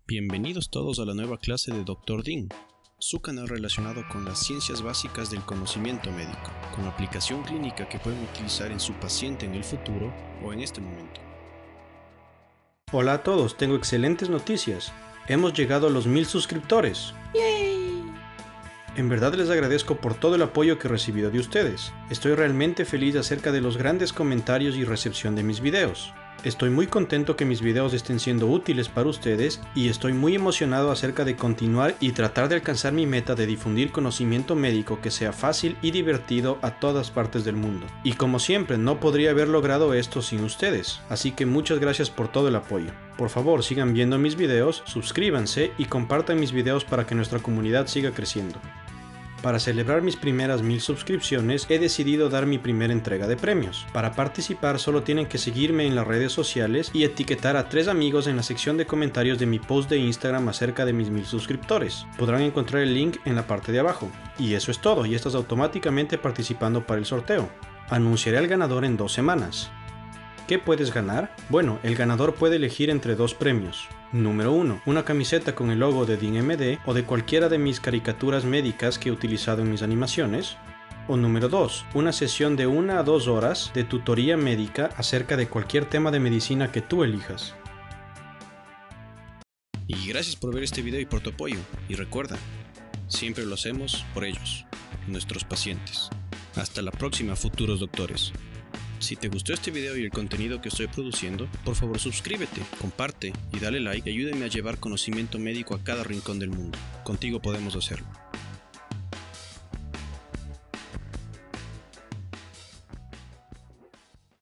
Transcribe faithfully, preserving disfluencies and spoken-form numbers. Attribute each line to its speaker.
Speaker 1: Bienvenidos todos a la nueva clase de doctor Dean, su canal relacionado con las ciencias básicas del conocimiento médico, con aplicación clínica que pueden utilizar en su paciente en el futuro o en este momento.
Speaker 2: Hola a todos, tengo excelentes noticias. Hemos llegado a los mil suscriptores.
Speaker 3: ¡Yay!
Speaker 2: En verdad les agradezco por todo el apoyo que he recibido de ustedes. Estoy realmente feliz acerca de los grandes comentarios y recepción de mis videos. Estoy muy contento que mis videos estén siendo útiles para ustedes y estoy muy emocionado acerca de continuar y tratar de alcanzar mi meta de difundir conocimiento médico que sea fácil y divertido a todas partes del mundo. Y como siempre, no podría haber logrado esto sin ustedes, así que muchas gracias por todo el apoyo. Por favor, sigan viendo mis videos, suscríbanse y compartan mis videos para que nuestra comunidad siga creciendo. Para celebrar mis primeras mil suscripciones, he decidido dar mi primera entrega de premios. Para participar solo tienen que seguirme en las redes sociales y etiquetar a tres amigos en la sección de comentarios de mi post de Instagram acerca de mis mil suscriptores. Podrán encontrar el link en la parte de abajo. Y eso es todo, y estás automáticamente participando para el sorteo. Anunciaré al ganador en dos semanas. ¿Qué puedes ganar? Bueno, el ganador puede elegir entre dos premios. Número uno. Una camiseta con el logo de Dean M D o de cualquiera de mis caricaturas médicas que he utilizado en mis animaciones. O número dos. Una sesión de una a dos horas de tutoría médica acerca de cualquier tema de medicina que tú elijas.
Speaker 1: Y gracias por ver este video y por tu apoyo. Y recuerda, siempre lo hacemos por ellos, nuestros pacientes. Hasta la próxima, futuros doctores. Si te gustó este video y el contenido que estoy produciendo, por favor suscríbete, comparte y dale like y ayúdame a llevar conocimiento médico a cada rincón del mundo. Contigo podemos hacerlo.